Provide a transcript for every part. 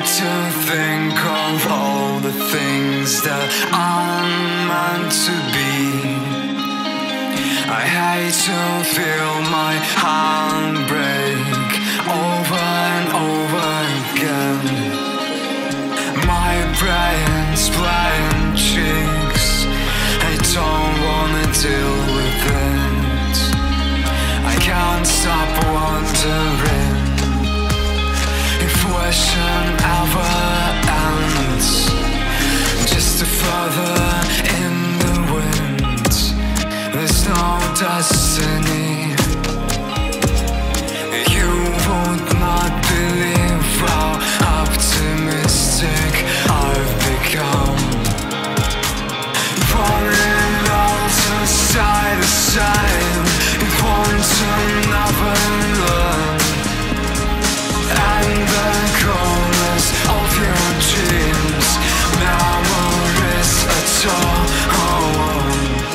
hate to think of all the things that I'm meant to be. I hate to feel my hand break over and over again. My brain's playing tricks, I don't wanna deal with it. I can't stop wondering if wishing ever ends. Just a further in the wind, there's no destiny. You would not believe how optimistic I've become. Falling all to side to side, if one to never learn. And the corners of your dreams, memories at all.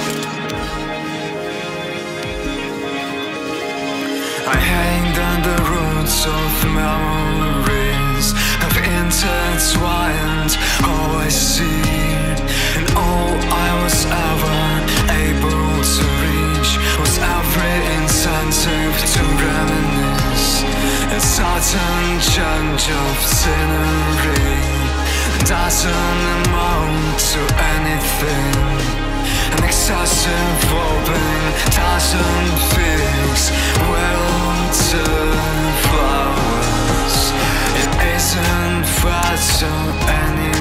I hate that the roots of memories have intertwined all I see, and all I was ever able to reach was every incentive to reminisce. A sudden change of scenery doesn't amount to anything. An excessive hoping doesn't fix wilted flowers. It isn't fragile anymore.